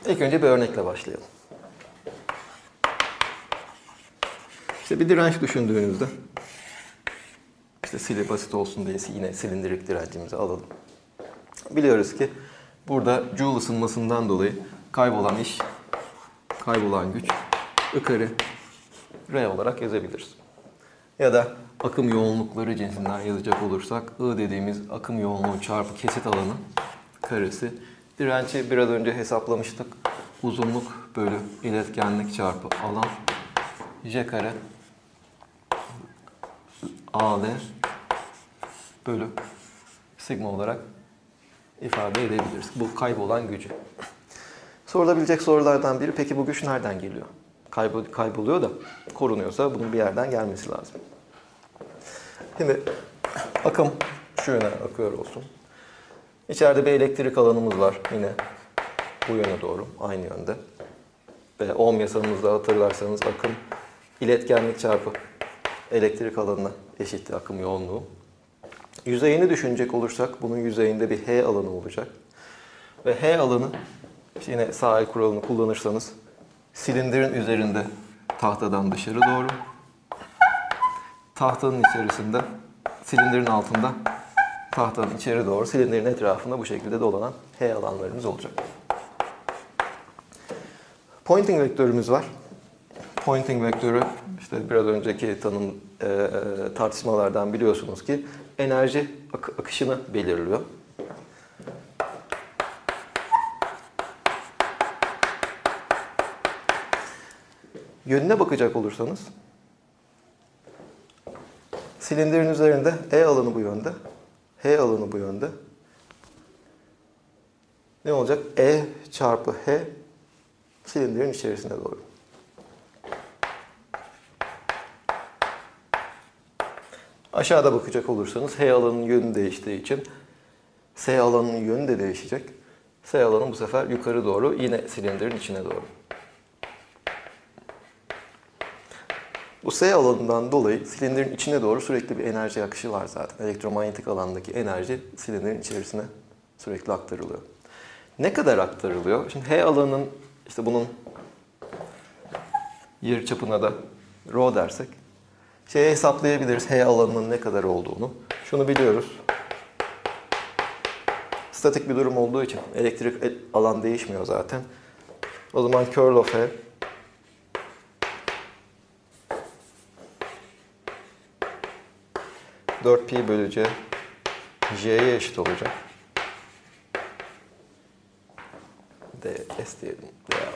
İlk önce bir örnekle başlayalım. İşte bir direnç düşündüğünüzde, işte basit olsun diye yine silindirik direncimizi alalım. Biliyoruz ki burada Joule ısınmasından dolayı kaybolan iş, kaybolan güç, I kare R olarak yazabiliriz. Ya da akım yoğunlukları cinsinden yazacak olursak I dediğimiz akım yoğunluğu çarpı kesit alanı karesi. Direnci biraz önce hesaplamıştık. Uzunluk bölü iletkenlik çarpı alan J kare AL bölü sigma olarak ifade edebiliriz. Bu kaybolan gücü. Sorulabilecek sorulardan biri, peki bu güç nereden geliyor? Kayboluyor da korunuyorsa bunun bir yerden gelmesi lazım. Şimdi akım şu yöne akıyor olsun. İçeride bir elektrik alanımız var yine bu yöne doğru, aynı yönde. Ve Ohm yasamızda hatırlarsanız akım iletkenlik çarpı elektrik alanına eşittir akım yoğunluğu. Yüzeyini düşünecek olursak bunun yüzeyinde bir H alanı olacak. Ve H alanı, yine sağ el kuralını kullanırsanız, silindirin üzerinde tahtadan dışarı doğru, tahtanın içerisinde, silindirin altında tahtanın içeri doğru, silindirin etrafında bu şekilde dolanan H alanlarımız olacak. Pointing vektörümüz var. Pointing vektörü, işte biraz önceki tartışmalardan biliyorsunuz ki enerji akışını belirliyor. Yönüne bakacak olursanız, silindirin üzerinde E alanı bu yönde, H alanı bu yönde. Ne olacak? E çarpı H silindirin içerisine doğru. Aşağıda bakacak olursanız H alanının yönü değiştiği için S alanının yönü de değişecek. S alanı bu sefer yukarı doğru, yine silindirin içine doğru. Bu S alanından dolayı silindirin içine doğru sürekli bir enerji akışı var zaten. Elektromanyetik alandaki enerji silindirin içerisine sürekli aktarılıyor. Ne kadar aktarılıyor? Şimdi H alanının, işte bunun yer çapına da rho dersek, hesaplayabiliriz H alanının ne kadar olduğunu. Şunu biliyoruz. Statik bir durum olduğu için elektrik alan değişmiyor zaten. O zaman curl of H (4pi bölü C) J'ye eşit olacak. ds diyelim.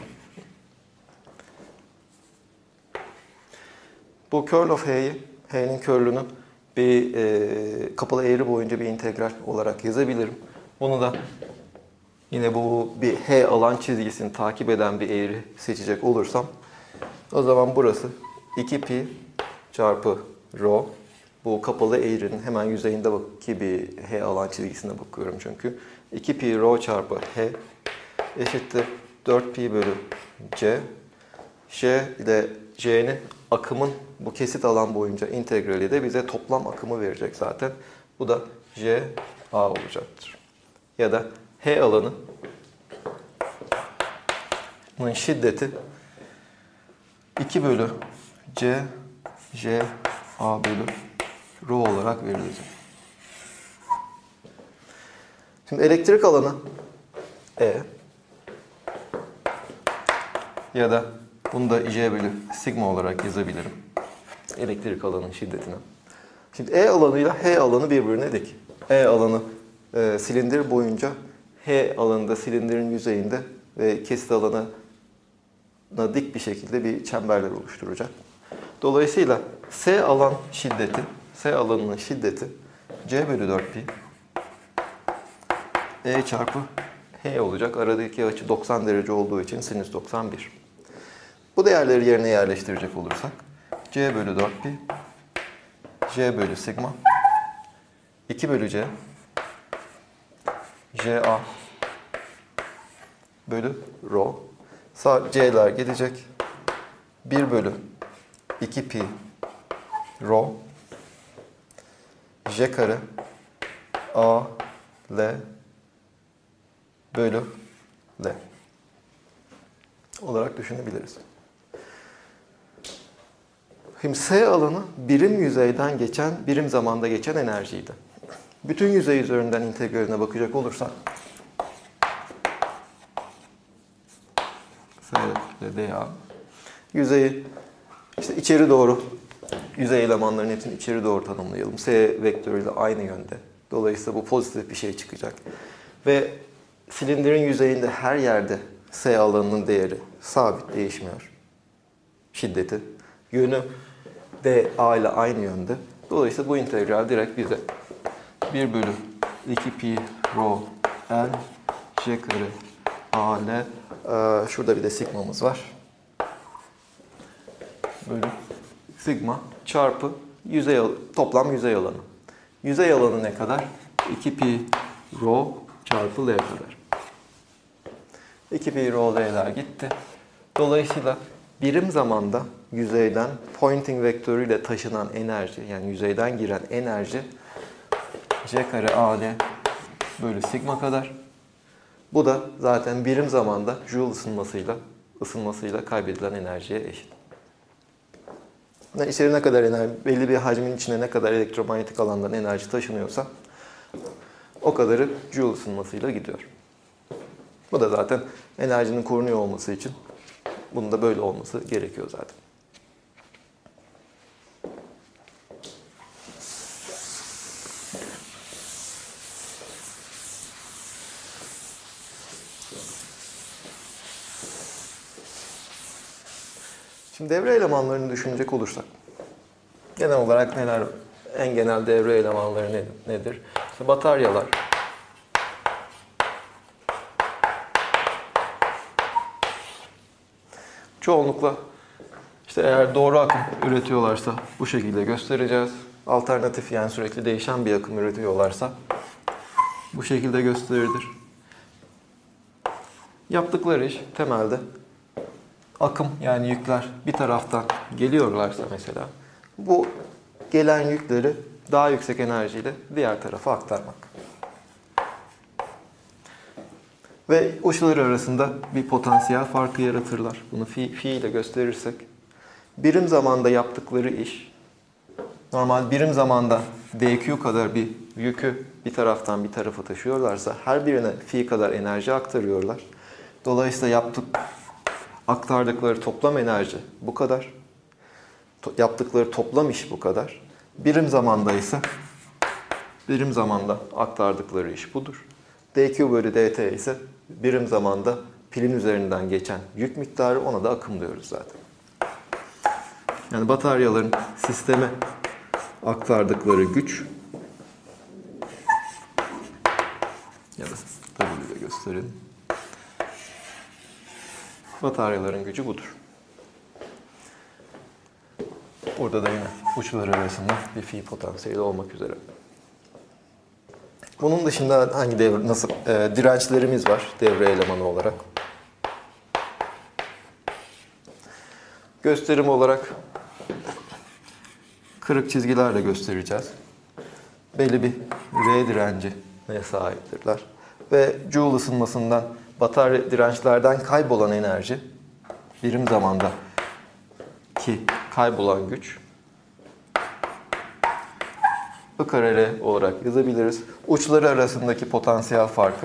Bu curl of H'nin curl'ünü bir kapalı eğri boyunca bir integral olarak yazabilirim. Bunu da yine bu bir H alan çizgisini takip eden bir eğri seçecek olursam, o zaman burası 2pi çarpı rho. Bu kapalı eğrinin hemen yüzeyindeki bir H alan çizgisine bakıyorum çünkü. 2pi rho çarpı H eşittir 4pi bölü C. J ile C'nin akımın bu kesit alan boyunca integrali de bize toplam akımı verecek zaten. Bu da J A olacaktır. Ya da H alanının şiddeti 2 bölü C J A bölü rho olarak verilecek. Şimdi elektrik alanı E ya da bunu da J bölü sigma olarak yazabilirim. Elektrik alanının şiddetine. Şimdi E alanıyla H alanı birbirine dik. E alanı silindir boyunca, H alanı da silindirin yüzeyinde ve kesit alanına dik bir şekilde bir çemberler oluşturacak. Dolayısıyla S alanının şiddeti C bölü 4pi E çarpı H olacak. Aradaki açı 90 derece olduğu için sinüs 91. Bu değerleri yerine yerleştirecek olursak C bölü 4pi J bölü sigma 2 bölü C J A bölü rho. C'ler gidecek. 1 bölü 2 pi rho J kare A L bölü L. olarak düşünebiliriz. Şimdi S alanı birim yüzeyden geçen, birim zamanda geçen enerjiydi. Bütün yüzey üzerinden integraline bakacak olursak S ile dA yüzeyi işte içeri doğru, yüzey elemanlarının hepsini içeri doğru tanımlayalım. S vektörüyle aynı yönde. Dolayısıyla bu pozitif bir şey çıkacak. Ve silindirin yüzeyinde her yerde S alanının değeri sabit, değişmiyor. Şiddeti. Yönü dA ile aynı yönde. Dolayısıyla bu integral direkt bize 1 bölü 2 pi rho L J kare A L şurada bir de sigmamız var. Bölü sigma çarpı toplam yüzey alanı. Yüzey alanı ne kadar? 2 pi rho çarpı L kadar. 2 pi rho L'ler gitti. Dolayısıyla birim zamanda yüzeyden pointing vektörüyle taşınan enerji, yani yüzeyden giren enerji C kare A L bölü sigma kadar. Bu da zaten birim zamanda Joule ısınmasıyla kaybedilen enerjiye eşit. İçeri ne kadar enerji, belli bir hacmin içine ne kadar elektromanyetik alandan enerji taşınıyorsa o kadarı Joule ısınmasıyla gidiyor. Bu da zaten enerjinin korunuyor olması için bunun da böyle olması gerekiyor zaten. Şimdi devre elemanlarını düşünecek olursak, genel olarak en genel devre elemanları nedir? İşte bataryalar, çoğunlukla işte eğer doğru akım üretiyorlarsa bu şekilde göstereceğiz. Alternatif, yani sürekli değişen bir akım üretiyorlarsa bu şekilde gösterilir. Yaptıkları iş temelde akım, yani yükler bir taraftan geliyorlarsa mesela bu gelen yükleri daha yüksek enerjiyle diğer tarafa aktarmak. Ve uçları arasında bir potansiyel farkı yaratırlar. Bunu fi ile gösterirsek, birim zamanda yaptıkları iş, normal birim zamanda dq kadar bir yükü bir taraftan bir tarafa taşıyorlarsa her birine fi kadar enerji aktarıyorlar. Dolayısıyla aktardıkları toplam enerji bu kadar. Yaptıkları toplam iş bu kadar. Birim zamanda aktardıkları iş budur. dq bölü dt ise birim zamanda pilin üzerinden geçen yük miktarı, ona da akım diyoruz zaten. Yani bataryaların sisteme aktardıkları güç, ya da W ile gösterelim. Bataryaların gücü budur. Burada da yine uçlar arasında bir fi potansiyeli olmak üzere. Bunun dışında hangi dirençlerimiz var devre elemanı olarak? Gösterim olarak kırık çizgilerle göstereceğiz. Belli bir R direncine sahiptirler. Ve Joule ısınmasından, batarya dirençlerden kaybolan enerji, birim zamanda ki kaybolan güç, I kare R olarak yazabiliriz. Uçları arasındaki potansiyel farkı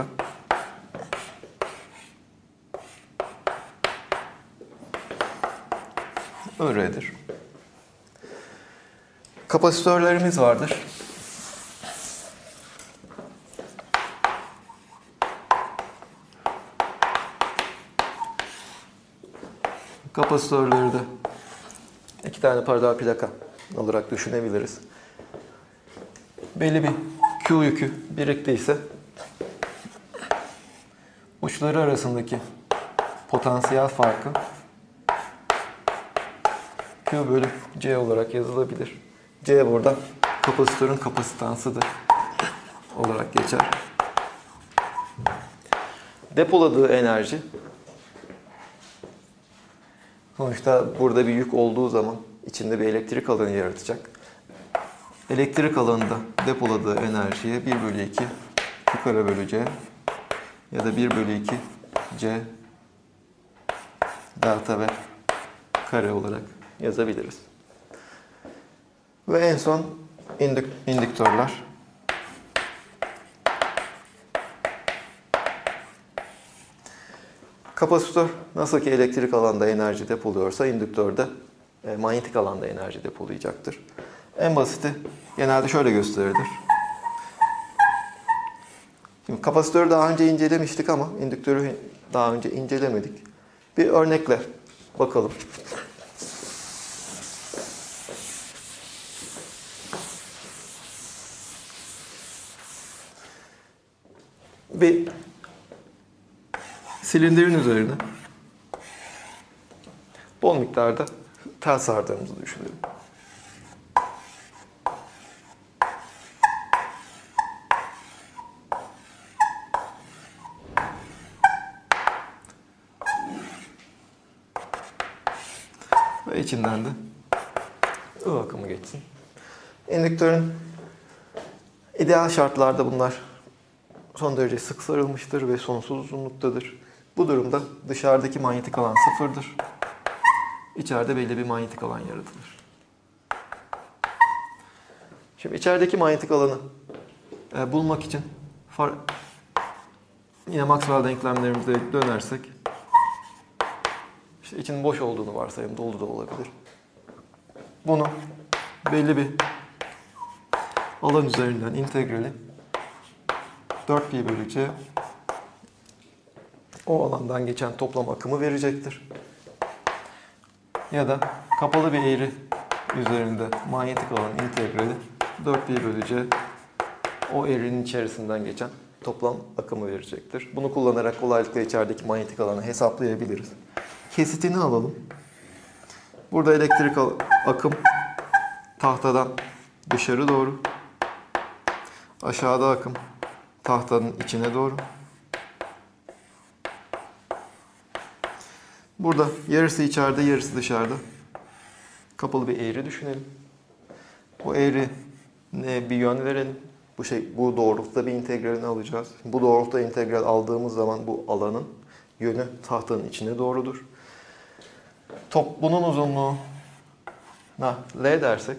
R'dir. Kapasitörlerimiz vardır. Kapasitörleri de iki tane paralel plaka olarak düşünebiliriz. Belli bir Q yükü biriktiyse uçları arasındaki potansiyel farkı Q bölü C olarak yazılabilir. C burada kapasitörün kapasitansıdır olarak geçer. Depoladığı enerji, sonuçta burada bir yük olduğu zaman içinde bir elektrik alanı yaratacak. Elektrik alanında depoladığı enerjiye 1 bölü 2 Q kare bölü C ya da 1 bölü 2 C delta V kare olarak yazabiliriz. Ve en son indüktörler. Kapasitör nasıl ki elektrik alanda enerji depoluyorsa indüktörde manyetik alanda enerji depolayacaktır. En basiti genelde şöyle gösterilir. Şimdi kapasitörü daha önce incelemiştik ama indüktörü daha önce incelemedik. Bir örnekle bakalım. Bir silindirin üzerine bol miktarda tel sardığımızı düşünelim. Ve içinden de ıı akımı geçsin. İndüktörün ideal şartlarda bunlar son derece sık sarılmıştır ve sonsuz uzunluktadır. Bu durumda dışarıdaki manyetik alan sıfırdır. İçeride belli bir manyetik alan yaratılır. Şimdi içerideki manyetik alanı bulmak için yine Maxwell denklemlerimize dönersek, işte içinin boş olduğunu varsayalım, dolu da olabilir. Bunu belli bir alan üzerinden integrali 4pi bölü c o alandan geçen toplam akımı verecektir. Ya da kapalı bir eğri üzerinde manyetik alan integrali 4pi bölü c o eğrinin içerisinden geçen toplam akımı verecektir. Bunu kullanarak kolaylıkla içerideki manyetik alanı hesaplayabiliriz. Kesitini alalım. Burada elektrik akım tahtadan dışarı doğru. Aşağıda akım tahtanın içine doğru. Burada yarısı içeride, yarısı dışarıda. Kapalı bir eğri düşünelim. Bu eğrine bir yön verelim. Bu doğrultuda bir integralini alacağız. Bu doğrultuda integral aldığımız zaman bu alanın yönü tahtanın içine doğrudur. Bunun uzunluğuna L dersek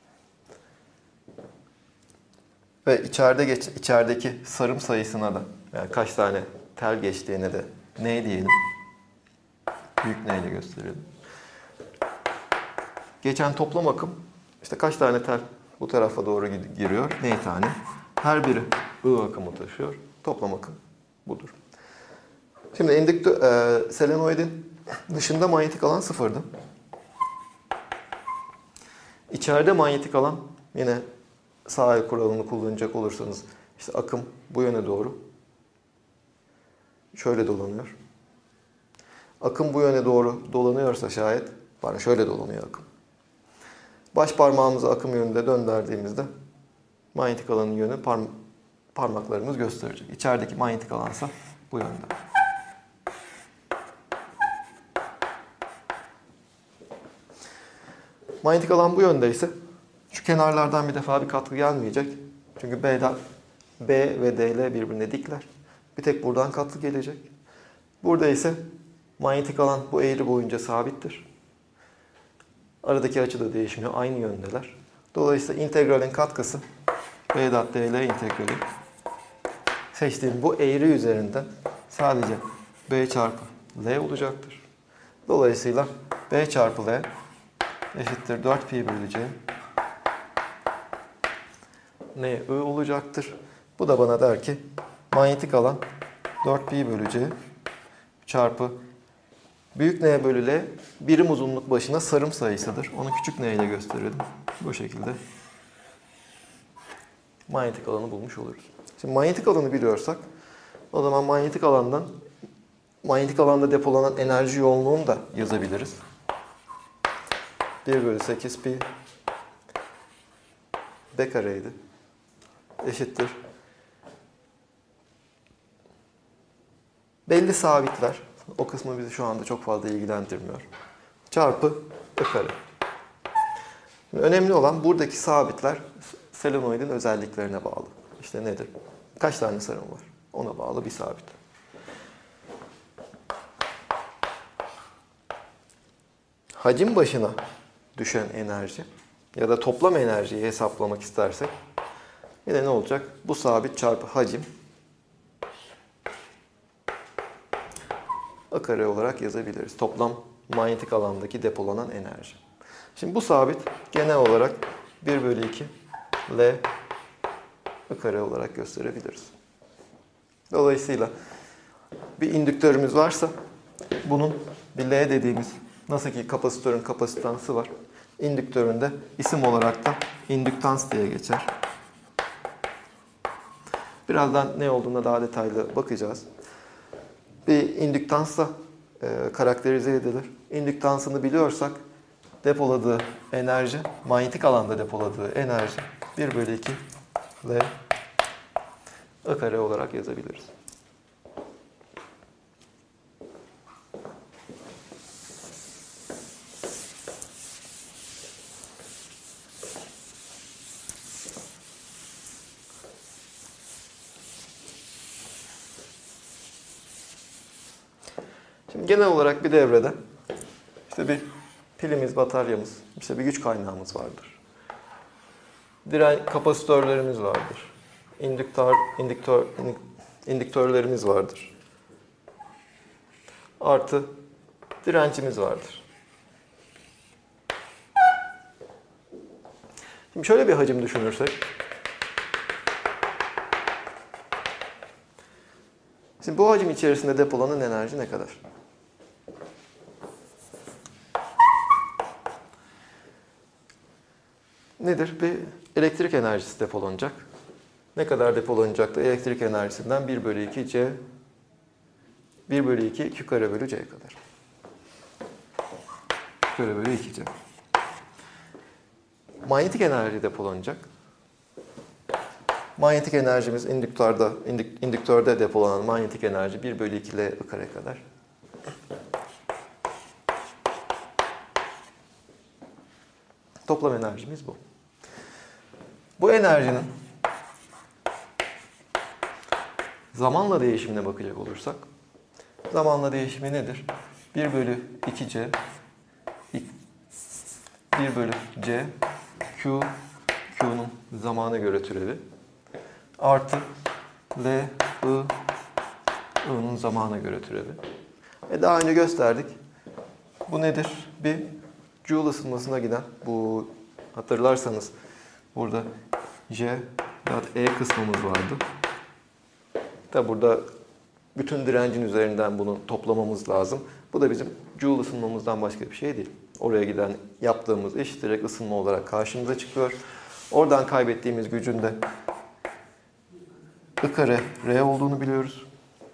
ve içerideki sarım sayısına da, yani kaç tane tel geçtiğine de N diyelim. Büyük N ile gösterelim. Geçen toplam akım, işte kaç tane tel bu tarafa doğru giriyor, N tane. Her biri I akımı taşıyor. Toplam akım budur. Şimdi solenoidin dışında manyetik alan sıfırdı. İçeride manyetik alan, yine sağ el kuralını kullanacak olursanız, işte akım bu yöne doğru şöyle dolanıyor. Akım bu yöne doğru dolanıyorsa şayet, şöyle dolanıyor akım. Baş parmağımızı akım yönünde döndürdüğümüzde manyetik alanın yönü parmaklarımız gösterecek. İçerideki manyetik alansa bu yönde. Manyetik alan bu yöndeyse şu kenarlardan bir defa bir katkı gelmeyecek. Çünkü B ve DL birbirine dikler. Bir tek buradan katkı gelecek. Burada ise manyetik alan bu eğri boyunca sabittir. Aradaki açı da değişmiyor. Aynı yöndeler. Dolayısıyla integralin katkısı B.dl integrali seçtiğim bu eğri üzerinde sadece B çarpı L olacaktır. Dolayısıyla B çarpı L eşittir 4pi bölü c N I olacaktır. Bu da bana der ki manyetik alan 4pi bölü c çarpı büyük N bölü L birim uzunluk başına sarım sayısıdır. Onu küçük N ile gösterelim. Bu şekilde manyetik alanı bulmuş oluruz. Şimdi manyetik alanı biliyorsak o zaman manyetik alanda depolanan enerji yoğunluğunu da yazabiliriz. 1 bölü 8 pi B kareydi. Eşittir. Belli sabitler. O kısmı bizi şu anda çok fazla ilgilendirmiyor. Çarpı I kare. Şimdi önemli olan buradaki sabitler solenoidin özelliklerine bağlı. İşte nedir? Kaç tane sarım var? Ona bağlı bir sabit. hacim başına düşen enerji ya da toplam enerjiyi hesaplamak istersek yine ne olacak? Bu sabit çarpı hacim A kare olarak yazabiliriz. Toplam manyetik alandaki depolanan enerji. Şimdi bu sabit genel olarak 1 bölü 2 L A kare olarak gösterebiliriz. Dolayısıyla bir indüktörümüz varsa bunun bir L dediğimiz, nasıl ki kapasitörün kapasitansı var, indüktörün de isim olarak da indüktans diye geçer. Birazdan ne olduğuna daha detaylı bakacağız. Bir indüktansla karakterize edilir. İndüktansını biliyorsak depoladığı enerji, manyetik alanda depoladığı enerji 1 bölü 2 L A kare olarak yazabiliriz. Şimdi genel olarak bir devrede işte bir pilimiz, bataryamız, işte bir güç kaynağımız vardır. Kapasitörlerimiz vardır. İndüktörlerimiz vardır. Artı direncimiz vardır. Şimdi şöyle bir hacim düşünürsek. Şimdi bu hacim içerisinde depolanan enerji ne kadar? Nedir? Bir elektrik enerjisi depolanacak. Ne kadar depolanacak da elektrik enerjisinden 1 bölü 2 C 1 bölü 2 Q kare bölü C kadar. Q kare bölü 2 C. Manyetik enerji depolanacak. Manyetik enerjimiz indüktörde depolanan manyetik enerji 1 bölü 2 L I kare kadar. Toplam enerjimiz bu. Bu enerjinin zamanla değişimine bakacak olursak, zamanla değişimi nedir? 1 bölü 2C 1 bölü C Q'nun zamana göre türevi artı L I'nın zamana göre türevi. Daha önce gösterdik. Bu nedir? Bir Joule ısınmasına giden, bu hatırlarsanız burada J E kısmımız vardı. Tabi burada bütün direncin üzerinden bunu toplamamız lazım. Bu da bizim Joule ısınmamızdan başka bir şey değil. Oraya giden yaptığımız iş direkt ısınma olarak karşımıza çıkıyor. Oradan kaybettiğimiz gücün de I kare R olduğunu biliyoruz.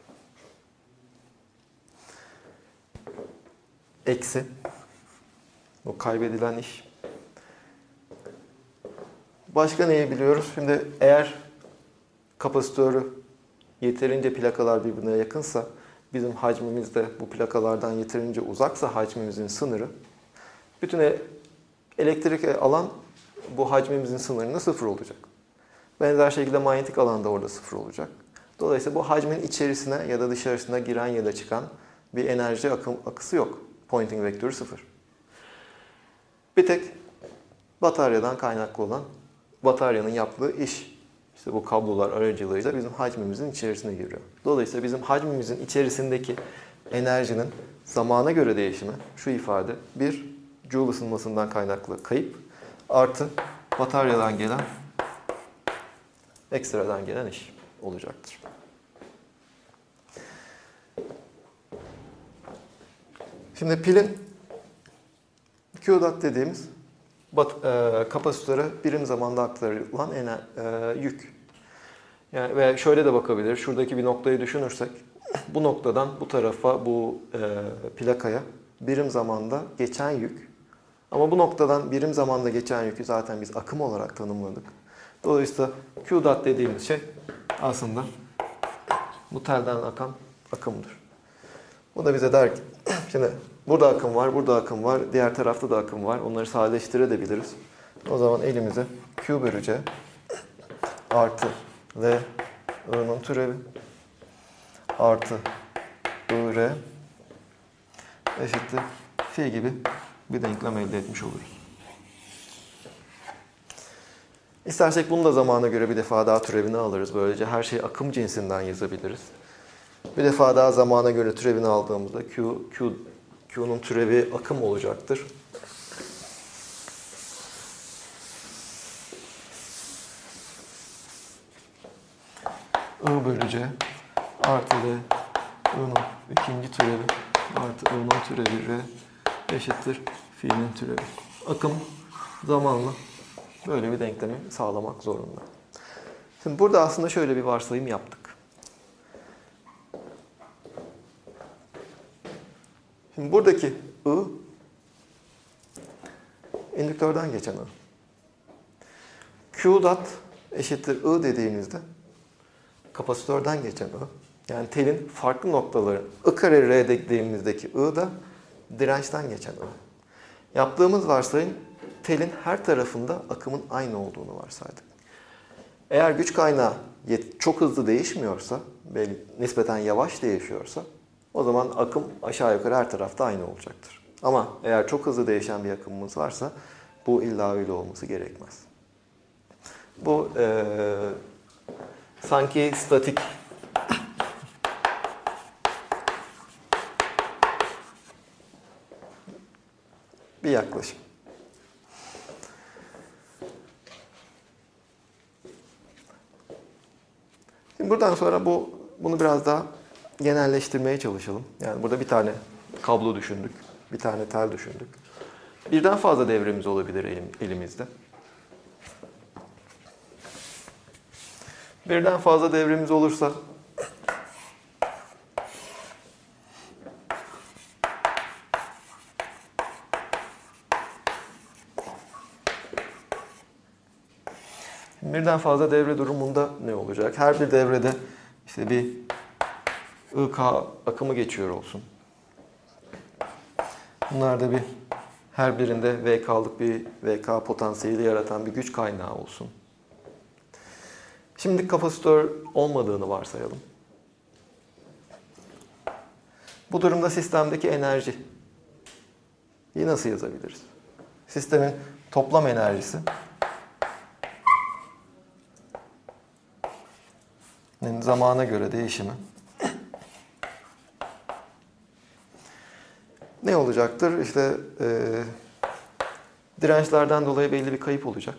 Eksi o kaybedilen iş. Başka neyi biliyoruz? Şimdi eğer kapasitörü yeterince plakalar birbirine yakınsa, bizim hacmimiz de bu plakalardan yeterince uzaksa hacmimizin sınırı, bütün elektrik alan bu hacmimizin sınırında 0 olacak. Benzer şekilde manyetik alan da orada 0 olacak. Dolayısıyla bu hacmin içerisine ya da dışarısına giren ya da çıkan bir enerji akısı yok. Pointing vektörü 0. Bir tek bataryadan kaynaklı olan bataryanın yaptığı iş, işte bu kablolar aracılığıyla bizim hacmimizin içerisine giriyor. Dolayısıyla bizim hacmimizin içerisindeki enerjinin zamana göre değişimi, şu ifade, bir Joule ısınmasından kaynaklı kayıp artı bataryadan gelen, ekstradan gelen iş olacaktır. Şimdi pilin Q-dot dediğimiz kapasitöre birim zamanda aktarılan yük. Yani veya şöyle de bakabilir. Şuradaki bir noktayı düşünürsek, bu noktadan bu tarafa, bu plakaya birim zamanda geçen yük. Ama bu noktadan birim zamanda geçen yükü zaten biz akım olarak tanımladık. Dolayısıyla Q-dot dediğimiz şey aslında bu telden akan akımdır. Bu da bize der ki, şimdi burada akım var, burada akım var, diğer tarafta da akım var. Onları sadeleştirebiliriz. O zaman elimize Q bölü C artı L I'nın türevi artı I R eşittir phi gibi bir denklem elde etmiş oluruz. İstersek bunu da zamana göre bir defa daha türevini alırız. Böylece her şeyi akım cinsinden yazabiliriz. Bir defa daha zamana göre türevini aldığımızda Q'nun türevi akım olacaktır. I bölü C artı D I'nın ikinci türevi artı I'nın türevi R eşittir fi'nin türevi. Akım zamanla böyle bir denklemi sağlamak zorunda. Şimdi burada aslında şöyle bir varsayım yaptık. Şimdi buradaki I indüktörden geçen I. Q dot eşittir I dediğimizde kapasitörden geçen I. Yani telin farklı noktaları I kare R dediğimizdeki I da dirençten geçen I. Yaptığımız varsayım telin her tarafında akımın aynı olduğunu varsaydık. Eğer güç kaynağı çok hızlı değişmiyorsa ve nispeten yavaş değişiyorsa o zaman akım aşağı yukarı her tarafta aynı olacaktır. Ama eğer çok hızlı değişen bir akımımız varsa bu illa öyle olması gerekmez. Bu sanki statik bir yaklaşım. Şimdi buradan sonra bunu biraz daha genelleştirmeye çalışalım. Yani burada bir tane kablo düşündük, bir tane tel düşündük. Birden fazla devremiz olabilir elimizde. Birden fazla devremiz olursa birden fazla devre durumunda ne olacak? Her bir devrede işte bir IK akımı geçiyor olsun. Bunlar da her birinde VK'lık bir VK potansiyeli yaratan bir güç kaynağı olsun. Şimdi kapasitör olmadığını varsayalım. Bu durumda sistemdeki enerjiyi nasıl yazabiliriz? Sistemin toplam enerjisi zamana göre değişimi ne olacaktır? İşte dirençlerden dolayı belli bir kayıp olacak.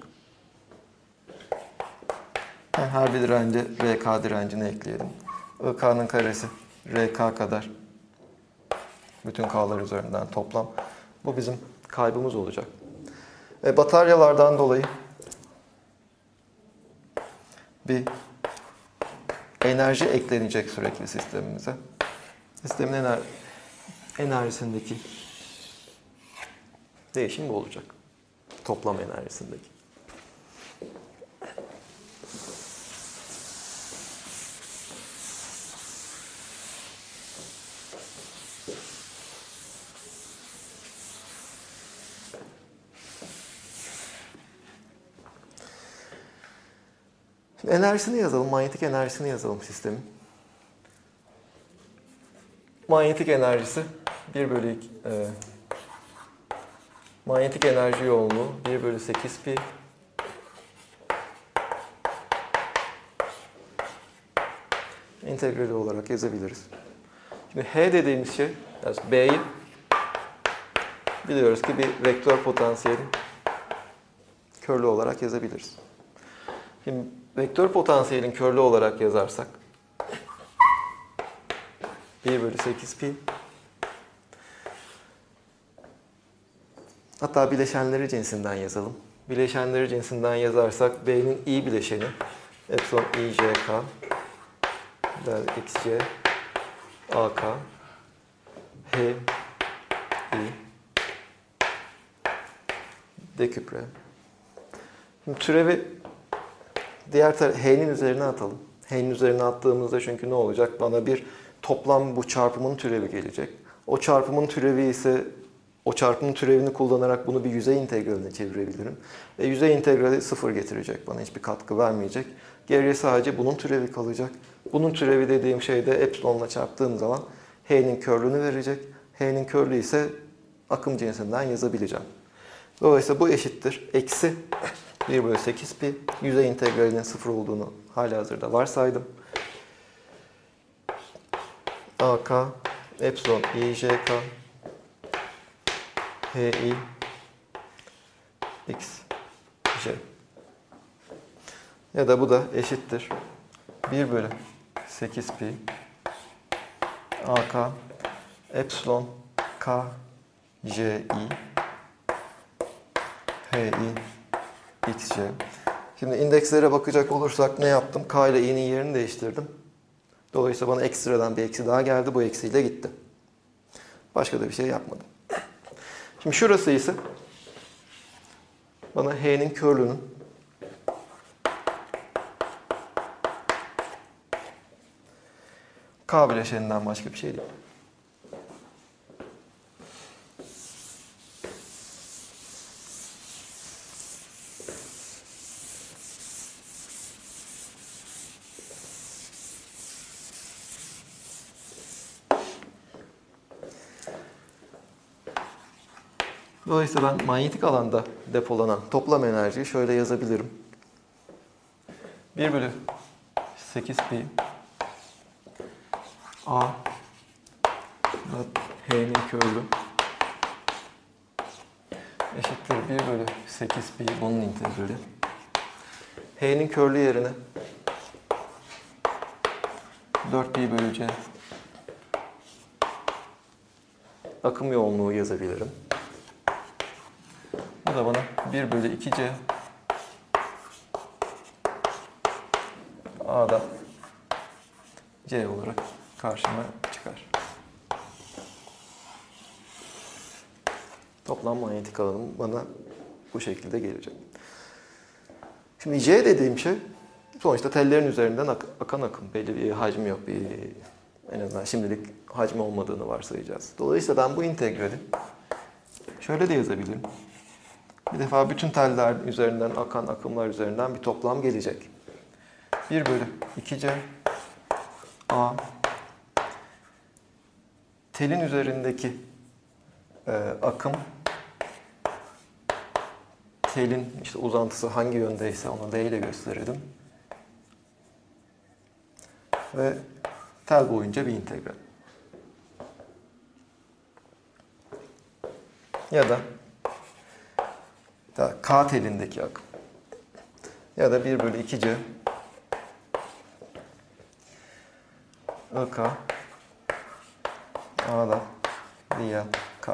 Her bir dirence RK direncini ekleyelim. IK'nın karesi RK kadar bütün K'lar üzerinden toplam. Bu bizim kaybımız olacak. Bataryalardan dolayı bir enerji eklenecek sürekli sistemimize. Sistemin enerjisindeki değişim bu olacak. Toplam enerjisindeki. Şimdi enerjisini yazalım, manyetik enerjisini yazalım sistemin. Manyetik enerjisi 1 bölü 2, manyetik enerji yoğunluğu 1 bölü 8 pi integrali olarak yazabiliriz. Şimdi H dediğimiz şey, yani B'yi biliyoruz ki bir vektör potansiyeli körlü olarak yazabiliriz. Şimdi vektör potansiyelin körlü olarak yazarsak 1 bölü 8 pi, hatta bileşenleri cinsinden yazalım. Bileşenleri cinsinden yazarsak B'nin i bileşeni epsilon ijk del xc ak h i d küp r. Şimdi türevi diğer h'nin üzerine atalım. H'nin üzerine attığımızda çünkü ne olacak? Bana bir toplam bu çarpımın türevi gelecek. O çarpımın türevi ise o çarpımın türevini kullanarak bunu bir yüzey integraline çevirebilirim. Ve yüzey integrali 0 getirecek. Bana hiçbir katkı vermeyecek. Geriye sadece bunun türevi kalacak. Bunun türevi dediğim şey de epsilonla çarptığım zaman h'nin körlüğünü verecek. H'nin körlüğü ise akım cinsinden yazabileceğim. Dolayısıyla bu eşittir. Eksi 1 bölü 8 pi. Yüzey integralinin 0 olduğunu halihazırda varsaydım. AK epsilon IJK HI X J. Ya da bu da eşittir. 1 bölü 8 pi AK epsilon K J I H I X J. Şimdi indekslere bakacak olursak ne yaptım? K ile i'nin yerini değiştirdim. Dolayısıyla bana ekstradan bir eksi daha geldi. Bu eksiyle gitti. Başka da bir şey yapmadım. Şimdi şurası ise bana H'nin körlüğünün K bileşeninden başka bir şey değil. Dolayısıyla ben manyetik alanda depolanan toplam enerjiyi şöyle yazabilirim. 1 bölü 8 pi A H'nin körlü eşittir 1 bölü 8 pi bunun integrali. H'nin körlü yerine 4 pi bölü C akım yoğunluğu yazabilirim. Bu da bana 1 bölü 2C A'da C olarak karşıma çıkar. Toplam manyetik alanım bana bu şekilde gelecek. Şimdi C dediğim şey sonuçta tellerin üzerinden akan akım. Belli bir hacmi yok. En azından şimdilik hacmi olmadığını varsayacağız. Dolayısıyla ben bu integrali şöyle de yazabilirim. Bir defa bütün teller üzerinden akan akımlar üzerinden bir toplam gelecek. 1 bölü 2C A telin üzerindeki akım telin işte uzantısı hangi yöndeyse onu D ile gösterelim. Ve tel boyunca bir integral. Ya da K telindeki akım. Ya da 1 bölü 2C IK A'da via K.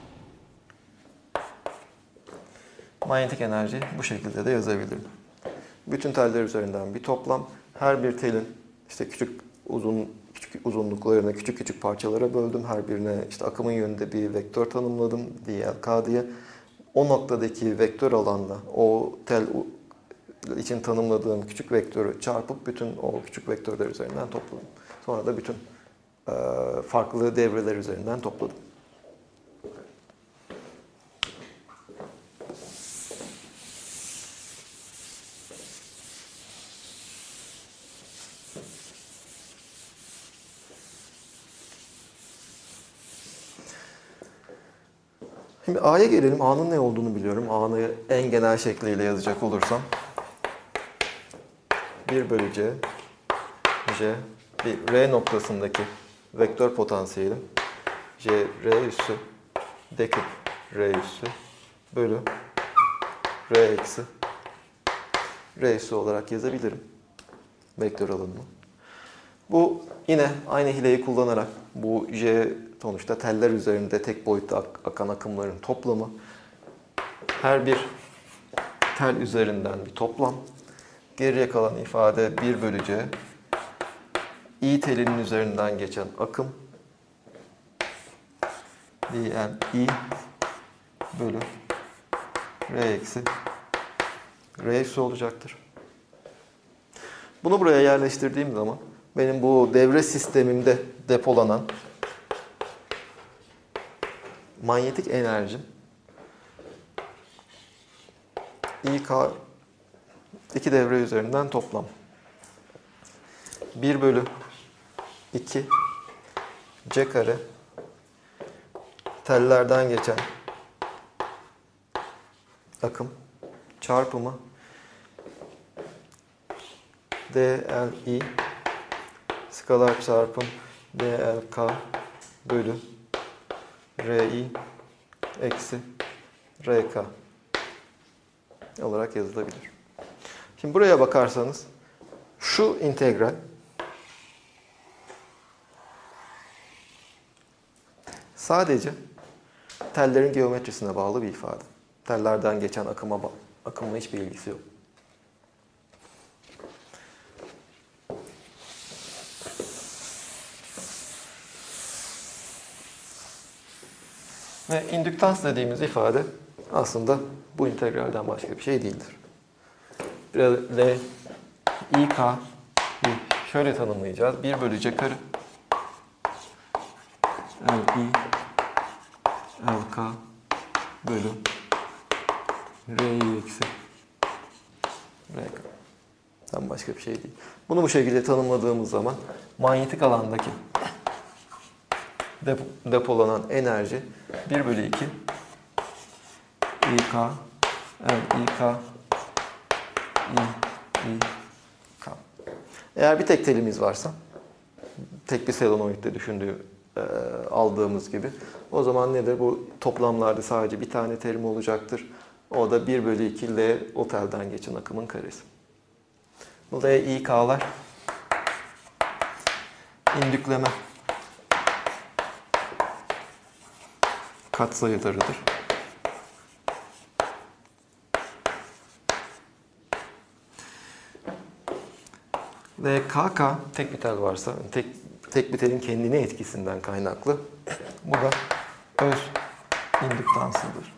Manyetik enerji bu şekilde de yazabilirim. Bütün teller üzerinden bir toplam. Her bir telin işte küçük uzunluklarını küçük küçük parçalara böldüm. Her birine işte akımın yönünde bir vektör tanımladım diye K diye. O noktadaki vektör alanla o tel için tanımladığım küçük vektörü çarpıp bütün o küçük vektörler üzerinden topladım. Sonra da bütün farklı devreler üzerinden topladım. Şimdi A'ya gelelim. A'nın ne olduğunu biliyorum. A'nı en genel şekliyle yazacak olursam 1 bölü C bir R noktasındaki vektör potansiyeli C R üssü D küp R üssü bölü R eksi R üssü olarak yazabilirim vektör alanını. Bu yine aynı hileyi kullanarak bu J sonuçta teller üzerinde tek boyutta akan akımların toplamı. Her bir tel üzerinden bir toplam. Geriye kalan ifade 1 bölü C. I telinin üzerinden geçen akım. dN I bölü R eksi R eksi olacaktır. Bunu buraya yerleştirdiğim zaman benim bu devre sistemimde depolanan manyetik enerjim İK iki devre üzerinden toplam 1 bölü 2 C kare tellerden geçen akım çarpımı DLI skalar çarpım DLK bölü RI eksi RK olarak yazılabilir. Şimdi buraya bakarsanız şu integral sadece tellerin geometrisine bağlı bir ifade. Tellerden geçen akımla hiçbir ilgisi yok. Ve indüktans dediğimiz ifade aslında bu integralden başka bir şey değildir. Biraz L, I, K şöyle tanımlayacağız. 1 bölü C karı L, I, L, K bölü R, I eksi R, K'dan başka bir şey değil. Bunu bu şekilde tanımladığımız zaman manyetik alandaki depolanan enerji 1 bölü 2 İK L, İK İK. Eğer bir tek telimiz varsa, tek bir solenoidde aldığımız gibi, o zaman nedir? Bu toplamlarda sadece bir tane terim olacaktır. O da 1 bölü 2 L o telden geçen akımın karesi. Bu L, İ, K'lar indükleme katsayılarıdır. Ve KK tek bir tel varsa, tek bir telin kendine etkisinden kaynaklı. Bu da öz indüktansıdır.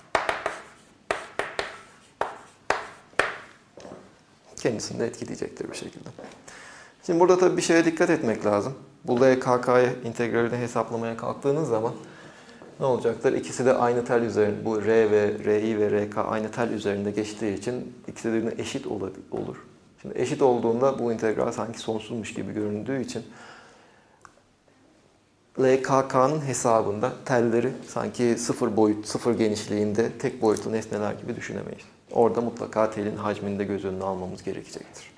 Kendisini de etkileyecektir bir şekilde. Şimdi burada tabii bir şeye dikkat etmek lazım. Bu LKK'ya integralini hesaplamaya kalktığınız zaman ne olacaktır? İkisi de aynı tel üzerinde, bu R ve RI ve RK aynı tel üzerinde geçtiği için ikisi de birbirine eşit olur. Şimdi eşit olduğunda bu integral sanki sonsuzmuş gibi göründüğü için LKK'nın hesabında telleri sanki sıfır genişliğinde tek boyutlu nesneler gibi düşünemeyiz. Orada mutlaka telin hacmini de göz önüne almamız gerekecektir.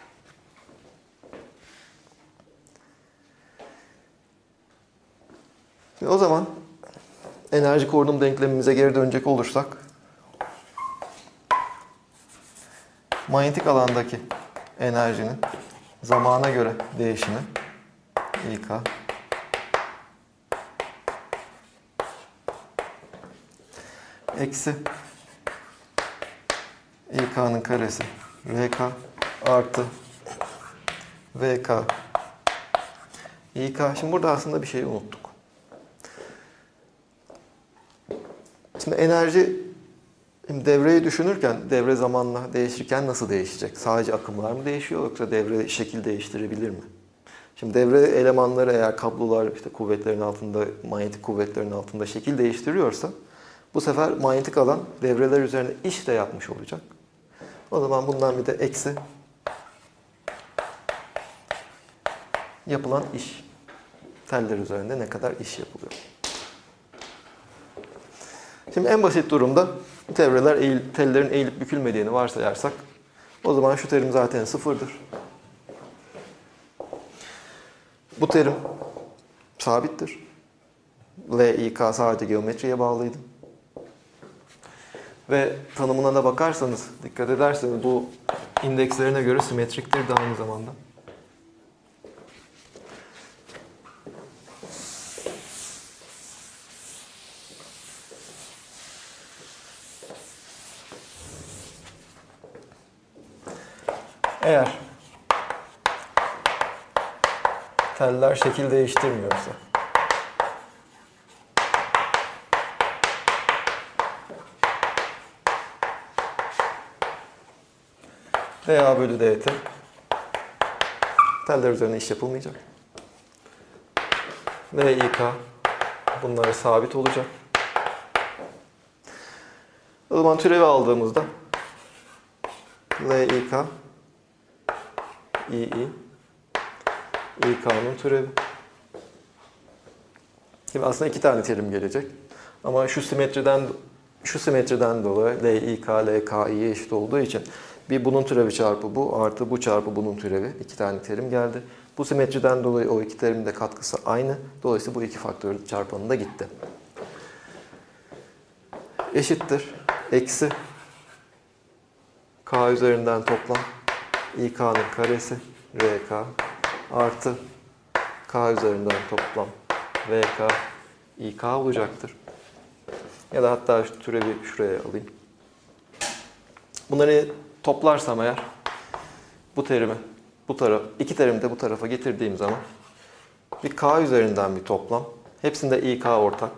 Şimdi o zaman enerji korunum denklemimize geri dönecek olursak manyetik alandaki enerjinin zamana göre değişimi İK eksi İK'nın karesi RK artı VK İK. Şimdi burada aslında bir şeyi unuttuk. Şimdi enerji devreyi düşünürken, devre zamanla değişirken nasıl değişecek? Sadece akımlar mı değişiyor yoksa devre şekil değiştirebilir mi? Şimdi devre elemanları eğer kablolar işte kuvvetlerin altında, manyetik kuvvetlerin altında şekil değiştiriyorsa bu sefer manyetik alan devreler üzerine iş de yapmış olacak. O zaman bundan bir de eksi yapılan iş. Teller üzerinde ne kadar iş yapılıyor. Şimdi en basit durumda tellerin eğilip bükülmediğini varsayarsak o zaman şu terim zaten sıfırdır. Bu terim sabittir. L, I, K sadece geometriye bağlıydı. Ve tanımına da bakarsanız, dikkat ederseniz bu indekslerine göre simetriktir de aynı zamanda. Eğer teller şekil değiştirmiyorsa dA bölü dt teller üzerine iş yapılmayacak. L, I, K bunlar sabit olacak. O zaman türevi aldığımızda L, I, K II İK'nın türevi. Şimdi aslında iki tane terim gelecek. Ama şu simetriden dolayı LIK, LKI'ye eşit olduğu için bir bunun türevi çarpı bu artı bu çarpı bunun türevi. 2 tane terim geldi. Bu simetriden dolayı o iki terimin de katkısı aynı. Dolayısıyla bu iki faktörün çarpanı da gitti. Eşittir. Eksi K üzerinden toplam İK'nın karesi RK artı K üzerinden toplam VK İK olacaktır. Ya da hatta şu türevi şuraya alayım. Bunları toplarsam eğer bu terimi iki terimi de bu tarafa getirdiğim zaman bir K üzerinden bir toplam. Hepsinde İK ortak.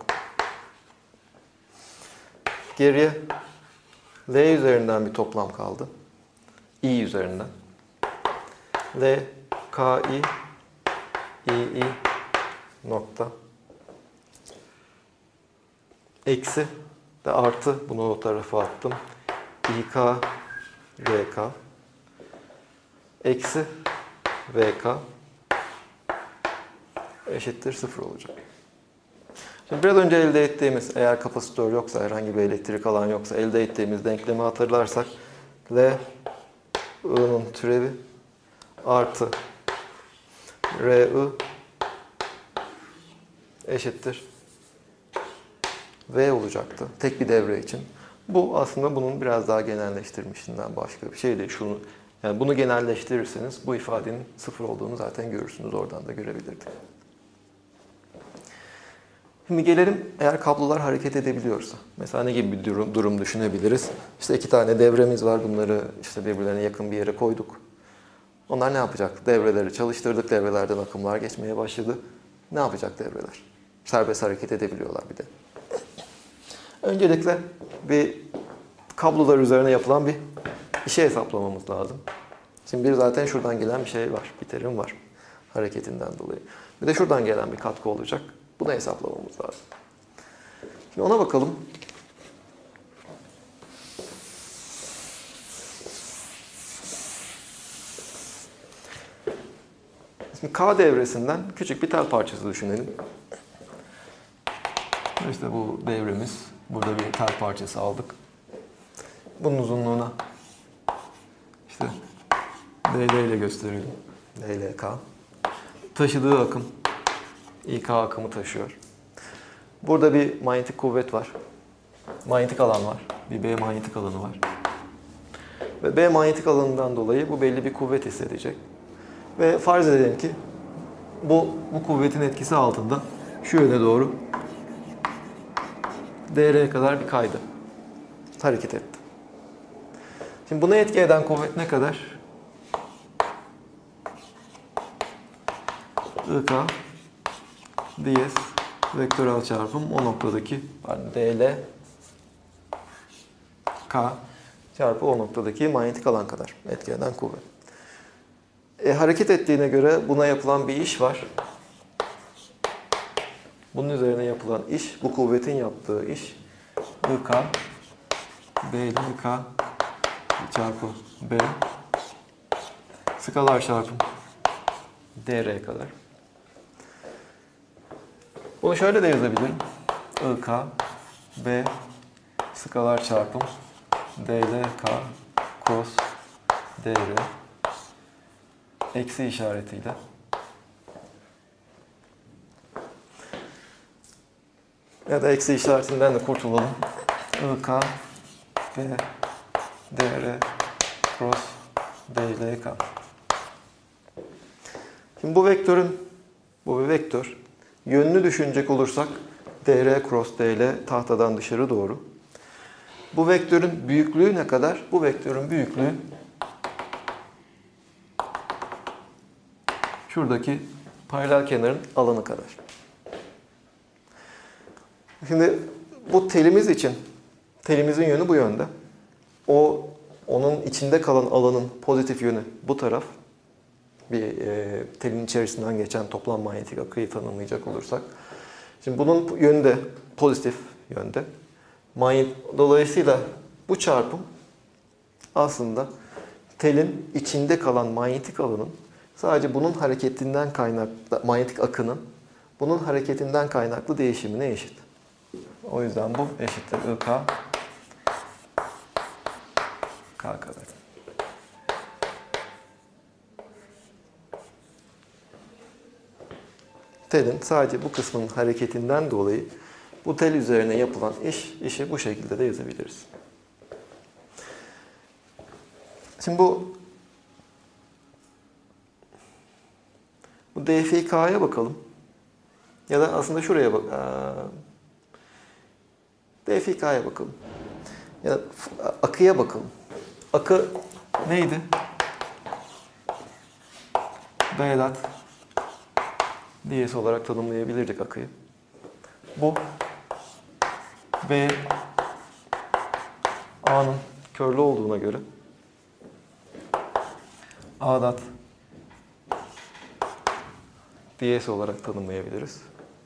Geriye L üzerinden bir toplam kaldı. İ üzerinden. L, K, I, I nokta. Eksi de artı, bunu o tarafa attım. İK, RK. Eksi VK eşittir 0 olacak. Şimdi biraz önce elde ettiğimiz, eğer kapasitör yoksa, herhangi bir elektrik alan yoksa elde ettiğimiz denklemi hatırlarsak L, I'nın türevi artı RI eşittir V olacaktı. Tek bir devre için. Bu aslında bunun biraz daha genelleştirmişinden başka bir şey değil. Yani bunu genelleştirirseniz bu ifadenin 0 olduğunu zaten görürsünüz. Oradan da görebilirdik. Şimdi gelelim eğer kablolar hareket edebiliyorsa. Mesela ne gibi bir durum düşünebiliriz? İşte 2 tane devremiz var. Bunları işte birbirlerine yakın bir yere koyduk. Onlar ne yapacak? Devreleri çalıştırdık. Devrelerden akımlar geçmeye başladı. Ne yapacak devreler? Serbest hareket edebiliyorlar bir de. Öncelikle bir kablolar üzerine yapılan bir işe hesaplamamız lazım. Şimdi zaten şuradan gelen bir şey var. Bir terim var hareketinden dolayı. Bir de şuradan gelen bir katkı olacak. Bunu hesaplamamız lazım. Şimdi ona bakalım. Şimdi K devresinden küçük bir tel parçası düşünelim. İşte bu devremiz. Burada bir tel parçası aldık. Bunun uzunluğuna işte DL ile gösterelim. DLK. Taşıdığı akım İK akımı taşıyor. Burada bir manyetik kuvvet var. Manyetik alan var. Bir B manyetik alanı var. Ve B manyetik alanından dolayı bu belli bir kuvvet hissedecek. Ve farz edelim ki bu kuvvetin etkisi altında şu yöne doğru DR'ye kadar bir kaydı. Hareket etti. Şimdi buna etki eden kuvvet ne kadar? IK ds vektörel çarpım o noktadaki DL K çarpı o noktadaki manyetik alan kadar etki eden kuvvet. Hareket ettiğine göre buna yapılan bir iş var. Bunun üzerine yapılan iş, bu kuvvetin yaptığı iş IK BLK çarpı B skalar çarpım DR kadar. Bunu şöyle de yazabilirim. IK B skalar çarpım DLK cross DR eksi işaretiyle ya da eksi işaretinden de kurtulalım. IK B DR cross DLK. Şimdi bu bir vektör. Yönünü düşünecek olursak DR cross DL tahtadan dışarı doğru. Bu vektörün büyüklüğü ne kadar? Bu vektörün büyüklüğü şuradaki paralel kenarın alanı kadar. Şimdi bu telimiz için telimizin yönü bu yönde. Onun içinde kalan alanın pozitif yönü bu taraf. Bir telin içerisinden geçen toplam manyetik akıyı tanımlayacak olursak. Şimdi bunun yönü de pozitif yönde. Dolayısıyla bu çarpım aslında telin içinde kalan manyetik alanın sadece bunun hareketinden kaynaklı, manyetik akının bunun hareketinden kaynaklı değişimine eşit. O yüzden bu eşittir IK K kare. Telin sadece bu kısmının hareketinden dolayı bu tel üzerine yapılan işi bu şekilde de yazabiliriz. Şimdi bu dfk'ya bakalım. Ya da aslında şuraya bak. dfk'ya bakalım. Ya da akıya bakalım. Akı neydi? B ds olarak tanımlayabilirdik akıyı. Bu B A'nın körlü olduğuna göre A ds olarak tanımlayabiliriz.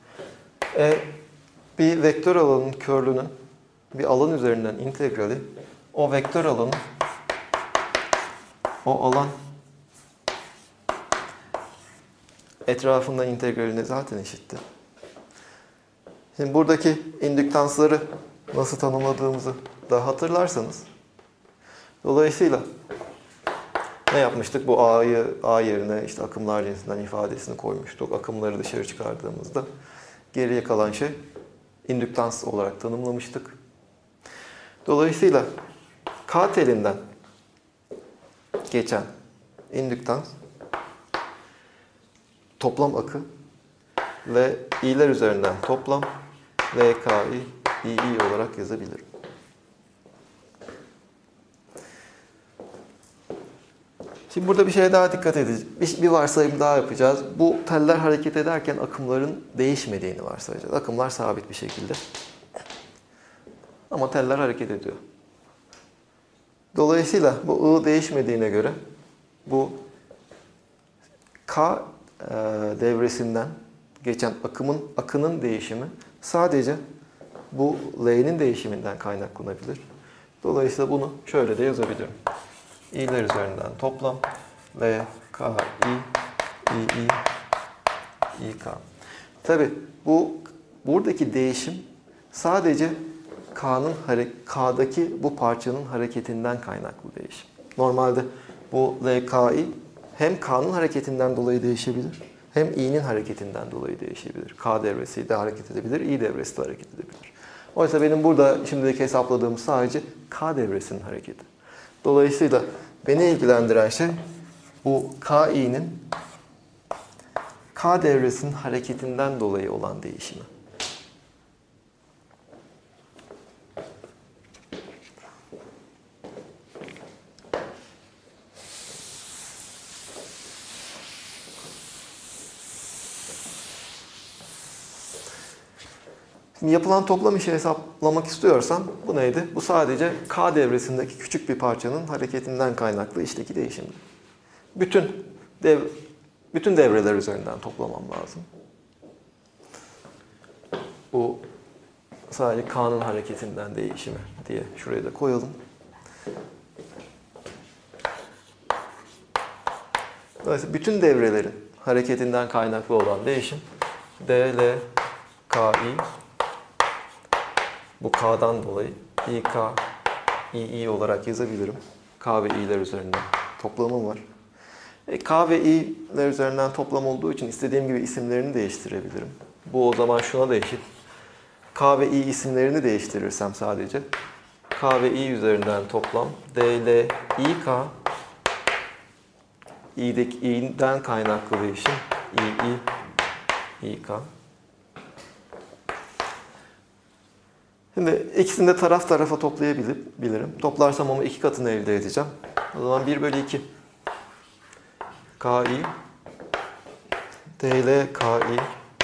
Bir vektör alanın körlüğünün bir alan üzerinden integrali o vektör alanın o alan etrafında integraline zaten eşitti. Şimdi buradaki indüktansları nasıl tanımladığımızı da hatırlarsanız, dolayısıyla ne yapmıştık? Bu A yerine işte akımlar cinsinden ifadesini koymuştuk. Akımları dışarı çıkardığımızda geriye kalan şey indüktans olarak tanımlamıştık. Dolayısıyla K telinden geçen indüktans toplam akı ve i'ler üzerinden toplam LKI II olarak yazabilirim. Şimdi burada bir şeye daha dikkat edeceğiz. Bir varsayım daha yapacağız. Bu teller hareket ederken akımların değişmediğini varsayacağız. Akımlar sabit bir şekilde. Ama teller hareket ediyor. Dolayısıyla bu I değişmediğine göre bu K devresinden geçen akının değişimi sadece bu L'nin değişiminden kaynaklanabilir. Dolayısıyla bunu şöyle de yazabilirim. İ'ler üzerinden toplam L, K, I, I, I, K. Tabi buradaki değişim sadece K'daki bu parçanın hareketinden kaynaklı değişim. Normalde bu L, K, I hem K'nın hareketinden dolayı değişebilir, hem i'nin hareketinden dolayı değişebilir. K devresi de hareket edebilir, i devresi de hareket edebilir. Oysa benim burada şimdilik hesapladığım sadece K devresinin hareketi. Dolayısıyla beni ilgilendiren şey bu KI'nin K devresinin hareketinden dolayı olan değişimi. Şimdi yapılan toplam işi hesaplamak istiyorsam bu neydi? Bu sadece K devresindeki küçük bir parçanın hareketinden kaynaklı işteki değişimdi. Bütün devreler üzerinden toplamam lazım. Bu sadece K'nın hareketinden değişimi diye şuraya da koyalım. Dolayısıyla bütün devrelerin hareketinden kaynaklı olan değişim dl KI bu K'dan dolayı İK, II olarak yazabilirim. K ve i'ler üzerinden toplamım var. K ve i'ler üzerinden toplam olduğu için istediğim gibi isimlerini değiştirebilirim. Bu o zaman şuna da eşit. K ve i isimlerini değiştirirsem sadece K ve i üzerinden toplam dl İK i'den kaynaklı değişim II, İK. Şimdi ikisini de taraf tarafa toplayabilirim. Toplarsam ama 2 katını elde edeceğim. O zaman 1 bölü 2 KI dl KI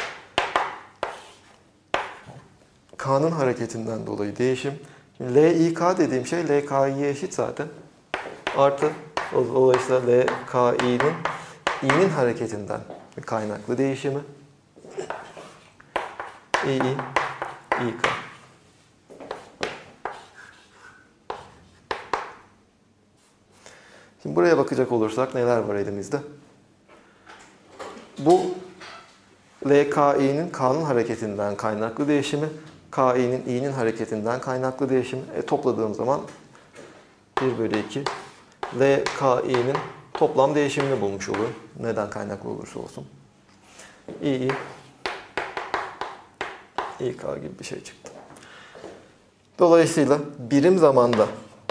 K'nın hareketinden dolayı değişim. Şimdi LIK dediğim şey LKI'ye eşit zaten. Artı dolayısıyla LKI'nin i'nin hareketinden kaynaklı değişimi II, İK. Şimdi buraya bakacak olursak neler var elimizde? Bu LKI'nin K'nın hareketinden kaynaklı değişimi KI'nin i'nin hareketinden kaynaklı değişimi. Topladığım zaman 1 bölü 2 LKI'nin toplam değişimini bulmuş olurum. Neden kaynaklı olursa olsun. İ İK gibi bir şey çıktı. Dolayısıyla birim zamanda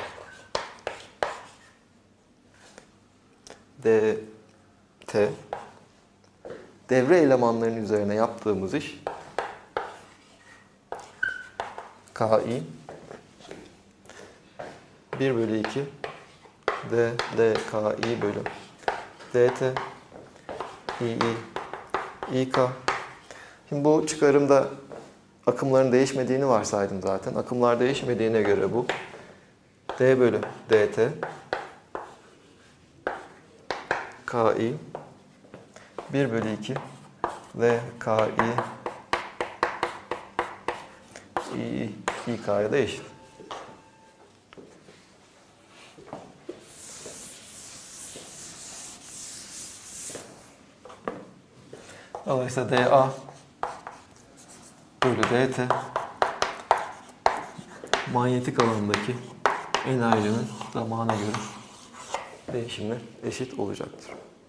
dt devre elemanlarının üzerine yaptığımız iş KI 1 bölü 2 DLKI bölü DT İK. Şimdi bu çıkarımda akımların değişmediğini varsaydım zaten. Akımlar değişmediğine göre bu D bölü DT KI 1 bölü 2 LKI İK'ya da eşit. Dolayısıyla dA bölü dt manyetik alandaki enerjinin zamana göre değişimine eşit olacaktır.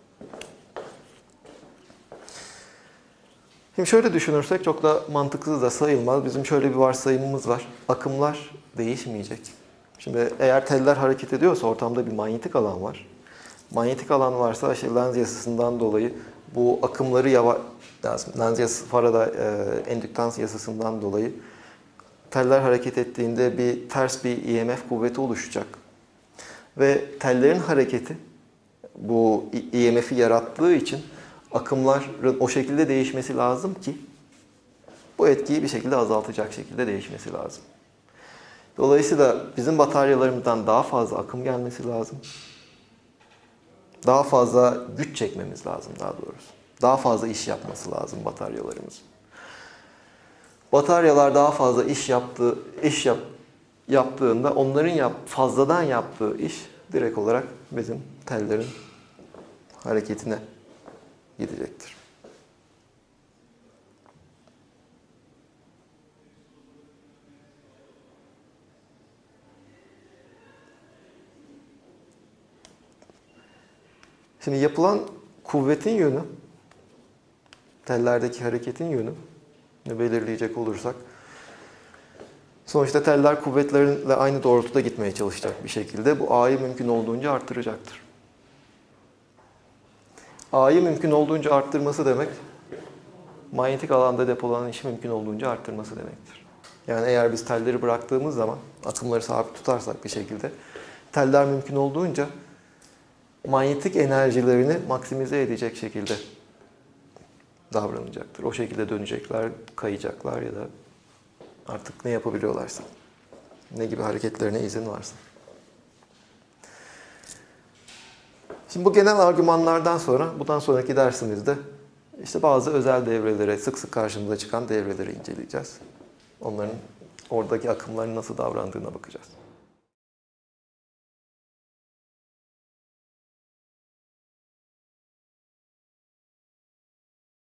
Şimdi şöyle düşünürsek çok da mantıksız da sayılmaz. Bizim şöyle bir varsayımımız var. Akımlar değişmeyecek. Şimdi eğer teller hareket ediyorsa ortamda bir manyetik alan var. Manyetik alan varsa işte Lenz yasasından dolayı bu akımları Lenz yasası, Faraday endüktans yasasından dolayı teller hareket ettiğinde bir ters bir EMF kuvveti oluşacak. Ve tellerin hareketi bu EMF'i yarattığı için akımların o şekilde değişmesi lazım ki bu etkiyi bir şekilde azaltacak şekilde değişmesi lazım. Dolayısıyla bizim bataryalarımızdan daha fazla akım gelmesi lazım. Daha fazla güç çekmemiz lazım daha doğrusu. Daha fazla iş yapması lazım bataryalarımız. Bataryalar daha fazla yaptığında onların fazladan yaptığı iş direkt olarak bizim tellerin hareketine gidecektir. Şimdi yapılan kuvvetin yönü, tellerdeki hareketin yönü belirleyecek olursak, sonuçta teller kuvvetlerinle aynı doğrultuda gitmeye çalışacak bir şekilde. Bu A'yı mümkün olduğunca arttıracaktır. A'yı mümkün olduğunca arttırması demek, manyetik alanda depolanan işi mümkün olduğunca arttırması demektir. Yani eğer biz telleri bıraktığımız zaman, akımları sabit tutarsak bir şekilde, teller mümkün olduğunca manyetik enerjilerini maksimize edecek şekilde davranacaktır. O şekilde dönecekler, kayacaklar ya da artık ne yapabiliyorlarsa, ne gibi hareketlerine izin varsa. Şimdi bu genel argümanlardan sonra, bundan sonraki dersimizde işte bazı özel devrelere, sık sık karşımıza çıkan devreleri inceleyeceğiz. Onların oradaki akımların nasıl davrandığına bakacağız.